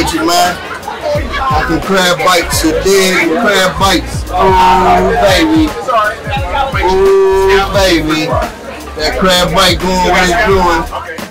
with you, man. Fucking crab bites, you dig? Crab bites. Ooh, baby. Ooh, baby. That crab bite doing what it's doing.